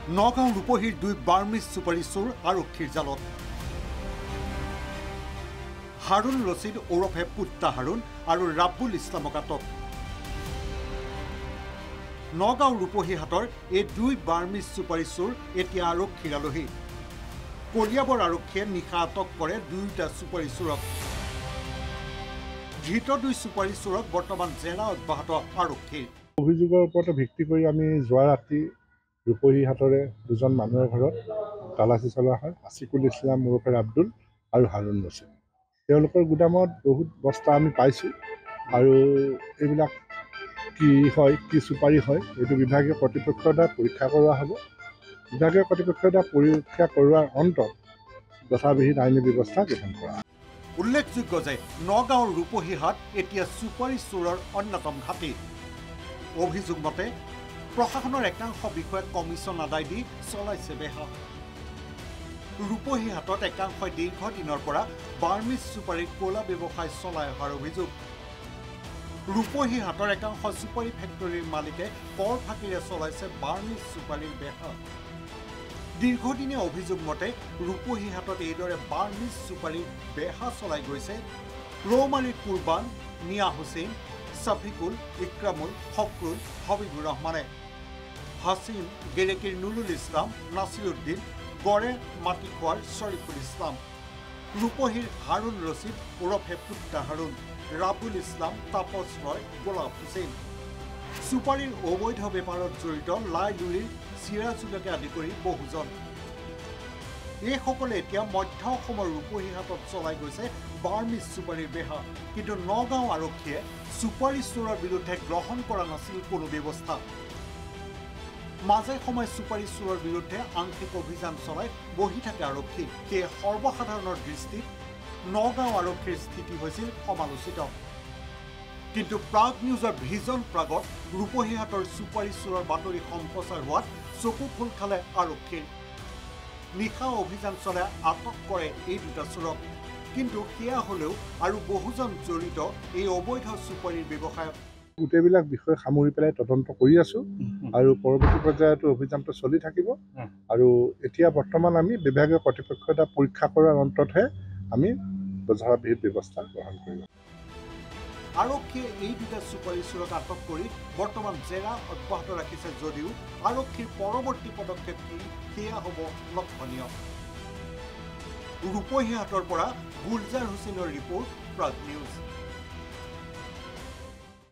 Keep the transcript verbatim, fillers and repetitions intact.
নগাঁও ৰূপহীৰ দুই বাৰ্মিজ চুপাৰী চোৰ আৰক্ষীৰ জালত। হাৰুণ ৰছিদ ওৰফে পুত্তা হাৰুণ আৰু ৰাব্বুল ইছলামক আটক। নগাঁও ৰূপহী হাটৰ এই দুই বাৰ্মিজ চুপাৰী চোৰ এতিয়া আৰক্ষীৰ আলহী। কলিয়াবৰ আৰক্ষীয়ে নিশা আটক কৰে দুয়োটা চুপাৰী চোৰক। ধৃত দুই চুপাৰী চোৰক বৰ্তমান জেৰা অব্যাহত আৰক্ষীৰ। অভিযোগৰ ওপৰতে ভিত্তি কৰি আমি যোৱা ৰাতি ৰূপহী হাটৰে দুজন মানুহৰ ঘৰত তালাচী চলোৱা হয়। আছিকুল ইছলাম ওৰফে আব্দুল আৰু হাৰুণ ৰছিদ। তেওঁলোকৰ গুদামত বহুত বস্তা আমি পাইছোঁ আৰু এইবিলাক কি হয় কি চুপাৰী হয় এইটো বিভাগীয় কৰ্তৃপক্ষৰ দ্বাৰা পৰীক্ষা কৰোৱা হ'ব। বিভাগীয় কৰ্তৃপক্ষৰ দ্বাৰা পৰীক্ষা কৰোৱাৰ অন্তত যথাবিহিত আইনী ব্যৱস্থা গ্ৰহণ কৰা। উল্লেখযোগ্য যে নগাঁৱৰ ৰূপহী হাট এতিয়া চুপাৰী চোৰৰ অন্যতম ঘাটি। অভিযোগ মতে প্ৰশাসনৰ একাংশ বিষয়াক কমিছন আদায় দি চলাইছে বেহা। ৰূপহী হাটত একাংশই দীৰ্ঘদিনৰ পৰা বাৰ্মিজ চুপাৰীৰ ক'লা ব্যৱসায় চলাই অহাৰ অভিযোগ। ৰূপহী হাটৰ একাংশ চুপাৰী ফেক্টৰীৰ মালিকে কৰ ফাঁকিৰে চলাইছে বাৰ্মিজ চুপাৰীৰ বেহা। দীৰ্ঘদিনীয়া অভিযোগ মতে ৰূপহী হাটত এইদৰে বাৰ্মিজ চুপাৰীৰ বেহা চলাই গৈছে ৰৌমাৰীৰ কুৰবান, মিয়া হুছেইন, ছাফিকুল, ইক্ৰামুল, ফখৰুল, হবিবুৰ ৰহমানে। হাছিন গেৰেকীৰ নুৰুল ইছলাম, নাছিৰুদ্দিন, গড়ে মাটিখোৱাৰ শ্বৰিফুল ইছলাম, ৰূপহীৰ হাৰুণ ৰছিদ ওৰফে পুত্তা হাৰুণ, ৰাবুল ইছলাম, তাপছ ৰয়, গোলাপ হুছেইন। চুপাৰীৰ অবৈধ বেপাৰত জড়িত লাই লুলিৰ চিৰাজুলকে আদি কৰি বহুজন। এইসকলে এতিয়া মধ্য অসমৰ ৰূপহী হাটত চলাই গৈছে বাৰ্মিজ চুপাৰীৰ বেহা। কিন্তু নগাঁও আৰক্ষীয়ে চুপাৰী চোৰৰ বিৰুদ্ধে গ্ৰহণ কৰা নাছিল কোনো ব্যৱস্থা। মাজে সময়ে চুপাৰী চোৰৰ বিৰুদ্ধে আংশিক অভিযান চলাই বহি থাকে আৰক্ষী। সেয়ে সৰ্বসাধাৰণৰ দৃষ্টিত নগাঁও আৰক্ষীৰ স্থিতি হৈছিল সমালোচিত। কিন্তু প্ৰাগ নিউজৰ ভিজন প্ৰাগত ৰূপহী হাটৰ চুপাৰী চোৰৰ বাতৰি সম্প্ৰচাৰ হোৱাত চকু খোল খালে আৰক্ষীৰ। নিশা অভিযান চলাই আটক কৰে এই দুটা চোৰক। কিন্তু সেয়া হলেও আৰু বহুজন জড়িত এই অবৈধ চুপাৰীৰ ব্যৱসায়ত। গোটেইবিলাক বিষয় সামৰি পেলাই তদন্ত কৰি আছোঁ আৰু পৰৱৰ্তী পৰ্যায়তো অভিযানটো চলি থাকিব। আৰু এতিয়া বৰ্তমান আমি বিভাগীয় কৰ্তৃপক্ষৰ দ্বাৰা পৰীক্ষা কৰাৰ অন্ততহে আমি যথাবিহিত ব্যৱস্থা গ্ৰহণ কৰিম। আৰক্ষীয়ে এই দুটা চুপাৰী চোৰক আটক কৰি বৰ্তমান জেৰা অব্যাহত ৰাখিছে যদিও আৰক্ষীৰ পৰৱৰ্তী পদক্ষেপ কি সেয়া হ'ব লক্ষণীয়। ৰূপহী হাটৰ পৰা গুলজাৰ হুছেইনৰ ৰিপৰ্ট, প্ৰাগ নিউজ।